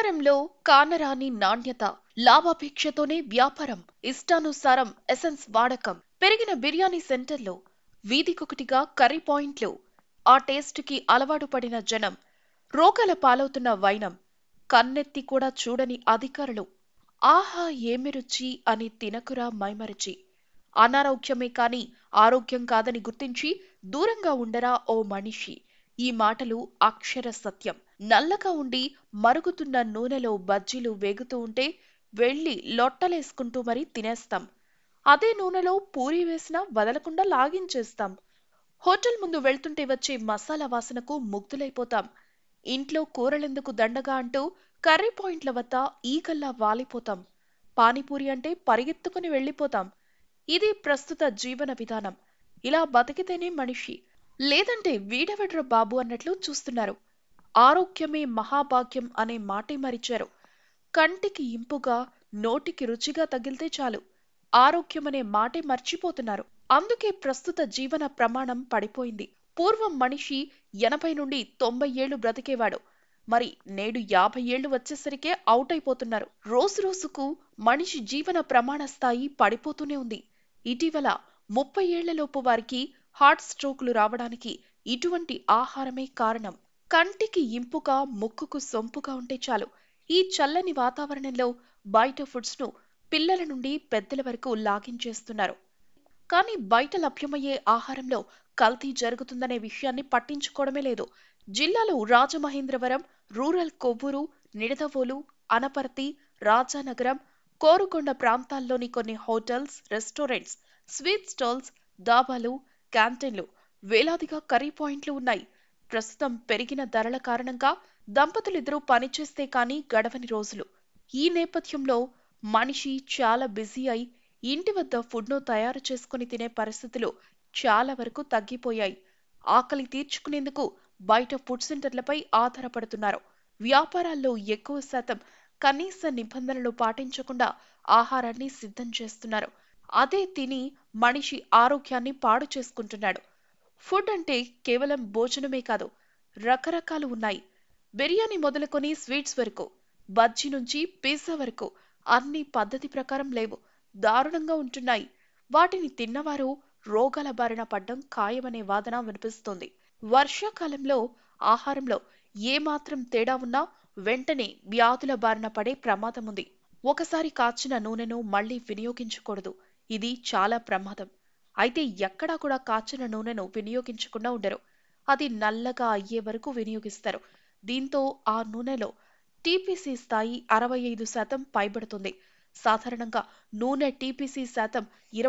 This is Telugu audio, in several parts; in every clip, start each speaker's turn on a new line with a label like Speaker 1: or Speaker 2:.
Speaker 1: ఆహారంలో కానరాని నాణ్యత, లాభాపేక్షతోనే వ్యాపారం, ఇష్టానుసారం ఎసెన్స్ వాడకం, పెరిగిన బిర్యానీ సెంటర్లు, వీధికొకటిగా కర్రీ పాయింట్లు, ఆ టేస్టుకి అలవాటు పడిన జనం, రోగాల పాలవుతున్న వైనం, కన్నెత్తి కూడా చూడని అధికారులు. ఆహా ఏమి రుచి అని తినకురా మైమరిచి. అనారోగ్యమే కాని ఆరోగ్యం కాదని గుర్తించి దూరంగా ఉండరా ఓ మనిషి. ఈ మాటలు అక్షర సత్యం. నల్లగా ఉండి మరుగుతున్న నూనెలో బజ్జీలు వేగుతూ ఉంటే వెళ్ళి లొట్టలేసుకుంటూ మరీ తినేస్తాం. అదే నూనెలో పూరీ వేసినా వదలకుండా లాగించేస్తాం. హోటల్ ముందు వెళ్తుంటే వచ్చే మసాలా వాసనకు ముగ్ధులైపోతాం. ఇంట్లో కూరలెందుకు దండగా అంటూ కర్రీ పాయింట్ల వద్ద ఈగల్లా వాలిపోతాం. పానీపూరి అంటే పరిగెత్తుకుని వెళ్ళిపోతాం. ఇది ప్రస్తుత జీవన విధానం. ఇలా బతికితేనే మనిషి, లేదంటే వీడెవడ్రా బాబు అన్నట్లు చూస్తున్నారు. ఆరోగ్యమే మహాభాగ్యం అనే మాటే మరిచారు. కంటికి ఇంపుగా, నోటికి రుచిగా తగిలితే చాలు, ఆరోగ్యమనే మాటే మర్చిపోతున్నారు. అందుకే ప్రస్తుత జీవన ప్రమాణం పడిపోయింది. పూర్వం మనిషి 80 నుండి 90 ఏళ్లు బ్రతికేవాడు. మరి నేడు 50 ఏళ్లు వచ్చేసరికే అవుట్ అయిపోతున్నారు. రోజు రోజుకు మనిషి జీవన ప్రమాణ స్థాయి పడిపోతూనే ఉంది. ఇటీవల 30 ఏళ్లలోపు వారికి హార్ట్ స్ట్రోకులు రావడానికి ఇటువంటి ఆహారమే కారణం. కంటికి ఇంపుగా, ముక్కుకు సొంపుగా ఉంటే చాలు, ఈ చల్లని వాతావరణంలో బయట ఫుడ్స్ ను పిల్లల నుండి పెద్దల వరకు లాగించేస్తున్నారు. కానీ బయట లభ్యమయ్యే ఆహారంలో కల్తీ జరుగుతుందనే విషయాన్ని పట్టించుకోవడమే లేదు. జిల్లాలో రాజమహేంద్రవరం, రూరల్ కొవ్వూరు, నిడదవోలు, అనపర్తి, రాజానగరం, కోరుకొండ ప్రాంతాల్లోని కొన్ని హోటల్స్, రెస్టారెంట్స్, స్వీట్ స్టాల్స్, డాబాలు, క్యాంటీన్లు, వేలాదిగా కర్రీ పాయింట్లు ఉన్నాయి. ప్రస్తుతం పెరిగిన ధరల కారణంగా దంపతులిద్దరూ పనిచేస్తే కానీ గడవని రోజులు. ఈ నేపథ్యంలో మనిషి చాలా బిజీ అయి ఇంటి వద్ద ఫుడ్ను తయారు చేసుకుని తినే పరిస్థితులు చాలా వరకు తగ్గిపోయాయి. ఆకలి తీర్చుకునేందుకు బయట ఫుడ్ సెంటర్లపై ఆధారపడుతున్నారు. వ్యాపారాల్లో ఎక్కువ శాతం కనీస నిబంధనలు పాటించకుండా ఆహారాన్ని సిద్ధం చేస్తున్నారు. అదే తిని మనిషి ఆరోగ్యాన్ని పాడు చేసుకుంటున్నాడు. ఫుడ్ అంటే కేవలం భోజనమే కాదు, రకరకాలు ఉన్నాయి. బిర్యానీ మొదలుకొని స్వీట్స్ వరకు, బజ్జీ నుంచి పిజ్జా వరకు అన్ని పద్ధతి ప్రకారం లేవు, దారుణంగా ఉంటున్నాయి. వాటిని తిన్నవారు రోగాల బారిన పడ్డం ఖాయమనే వాదన వినిపిస్తోంది. వర్షాకాలంలో ఆహారంలో ఏమాత్రం తేడా ఉన్నా వెంటనే వ్యాధుల బారిన పడే ప్రమాదం ఉంది. ఒకసారి కాచిన నూనెను మళ్లీ వినియోగించకూడదు. ఇది చాలా ప్రమాదం. అయితే ఎక్కడా కూడా కాచిన నూనెను వినియోగించకుండా ఉండరు. అది నల్లగా అయ్యే వరకు వినియోగిస్తారు. దీంతో ఆ నూనెలో టీపీసీ స్థాయి 65% పైబడుతుంది. సాధారణంగా నూనె టీపీసీ శాతం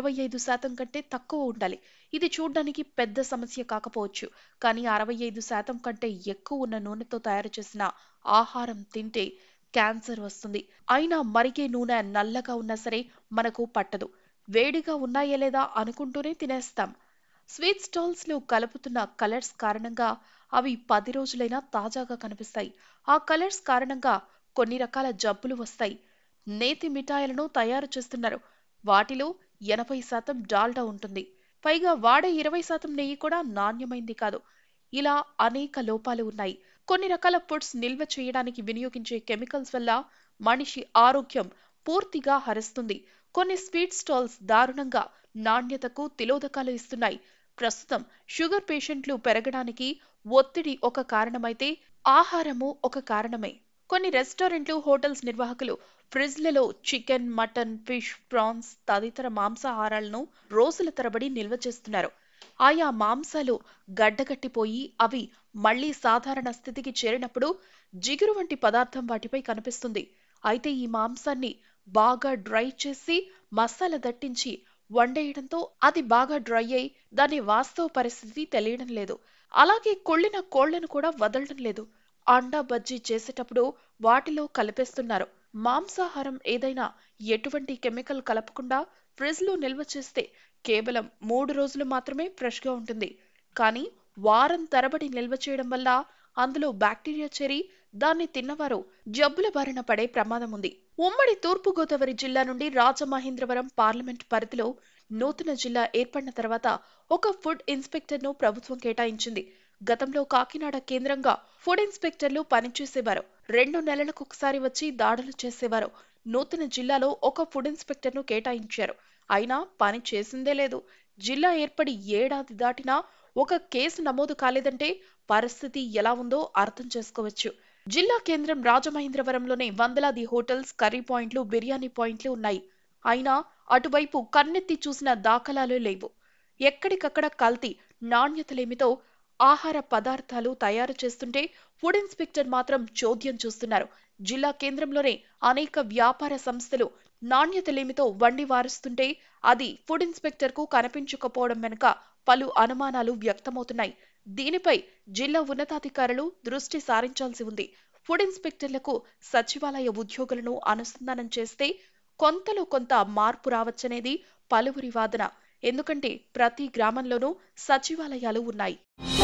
Speaker 1: 25% కంటే తక్కువ ఉండాలి. ఇది చూడ్డానికి పెద్ద సమస్య కాకపోవచ్చు, కానీ 65% కంటే ఎక్కువ ఉన్న నూనెతో తయారు చేసిన ఆహారం తింటే క్యాన్సర్ వస్తుంది. అయినా మరిగే నూనె నల్లగా ఉన్నా సరే మనకు పట్టదు. వేడిగా ఉన్నాయా లేదా అనుకుంటూనే తినేస్తాం. స్వీట్ స్టాల్స్ లో కలుపుతున్న కలర్స్ కారణంగా అవి 10 రోజులైనా తాజాగా కనిపిస్తాయి. ఆ కలర్స్ కారణంగా కొన్ని రకాల జబ్బులు వస్తాయి. నేతి మిఠాయిలను తయారు చేస్తున్నారు. వాటిలో 80% డాల్డా ఉంటుంది. పైగా వాడే 20% నెయ్యి కూడా నాణ్యమైంది కాదు. ఇలా అనేక లోపాలు ఉన్నాయి. కొన్ని రకాల ఫుడ్స్ నిల్వ చేయడానికి వినియోగించే కెమికల్స్ వల్ల మనిషి ఆరోగ్యం పూర్తిగా హరిస్తుంది. కొన్ని స్వీట్ స్టాల్స్ దారుణంగా నాణ్యతకు తిలోదకాలు ఇస్తున్నాయి. ప్రస్తుతం షుగర్ పేషెంట్లు పెరగడానికి ఒత్తిడి ఒక కారణమైతే ఆహారము ఒక కారణమే. కొన్ని రెస్టారెంట్లు, హోటల్స్ నిర్వాహకులు ఫ్రిడ్జ్లలో చికెన్, మటన్, ఫిష్, ప్రాన్స్ తదితర మాంసాహారాలను రోజుల తరబడి నిల్వ చేస్తున్నారు. ఆయా మాంసాలు గడ్డగట్టిపోయి అవి మళ్లీ సాధారణ స్థితికి చేరినప్పుడు జిగురు వంటి పదార్థం వాటిపై కనిపిస్తుంది. అయితే ఈ మాంసాన్ని బాగా డ్రై చేసి మసాలా దట్టించి వండేయడంతో అది బాగా డ్రై అయి దాని వాస్తవ పరిస్థితి తెలియడం లేదు. అలాగే కుళ్ళిన కోళ్లను కూడా వదలడం లేదు. అండా బజ్జీ చేసేటప్పుడు వాటిలో కలిపేస్తున్నారు. మాంసాహారం ఏదైనా ఎటువంటి కెమికల్ కలపకుండా ఫ్రిడ్జ్ లో నిల్వ చేస్తే కేవలం 3 రోజులు మాత్రమే ఫ్రెష్ గా ఉంటుంది. కానీ వారం తరబడి నిల్వ చేయడం వల్ల అందులో బ్యాక్టీరియా చేరి దాన్ని తిన్నవారు జబ్బుల బారిన పడే ప్రమాదం ఉంది. ఉమ్మడి తూర్పుగోదావరి జిల్లా నుండి రాజమహేంద్రవరం పార్లమెంట్ పరిధిలో నూతన జిల్లా ఏర్పడిన తర్వాత ఒక ఫుడ్ ఇన్స్పెక్టర్ ను ప్రభుత్వం కేటాయించింది. గతంలో కాకినాడ కేంద్రంగా ఫుడ్ ఇన్స్పెక్టర్లు పనిచేసేవారు. 2 నెలలకొకసారి వచ్చి దాడులు చేసేవారు. నూతన జిల్లాలో ఒక ఫుడ్ ఇన్స్పెక్టర్ను కేటాయించారు. అయినా పని చేసిందే లేదు. జిల్లా ఏర్పడి ఏడాది దాటినా ఒక కేసు నమోదు కాలేదంటే పరిస్థితి ఎలా ఉందో అర్థం చేసుకోవచ్చు. జిల్లా కేంద్రం రాజమహేంద్రవరంలోనే వందలాది హోటల్స్, కర్రీ పాయింట్లు, బిర్యానీ పాయింట్లు ఉన్నాయి. అయినా అటువైపు కన్నెత్తి చూసిన దాఖలాలు లేవు. ఎక్కడికక్కడ కల్తీ, నాణ్యతలేమితో ఆహార పదార్థాలు తయారు చేస్తుంటే ఫుడ్ ఇన్స్పెక్టర్ మాత్రం చోద్యం చూస్తున్నారు. జిల్లా కేంద్రంలోనే అనేక వ్యాపార సంస్థలు నాణ్యతలేమితో వండి వారుస్తుంటే అది ఫుడ్ ఇన్స్పెక్టర్ కు కనిపించకపోవడం వెనుక పలు అనుమానాలు వ్యక్తమవుతున్నాయి. దీనిపై జిల్లా ఉన్నతాధికారులు దృష్టి సారించాల్సి ఉంది. ఫుడ్ ఇన్స్పెక్టర్లకు సచివాలయ ఉద్యోగులను అనుసంధానం చేస్తే కొంతలో కొంత మార్పు రావచ్చనేది పలువురి వాదన. ఎందుకంటే ప్రతి గ్రామంలోనూ సచివాలయాలు ఉన్నాయి.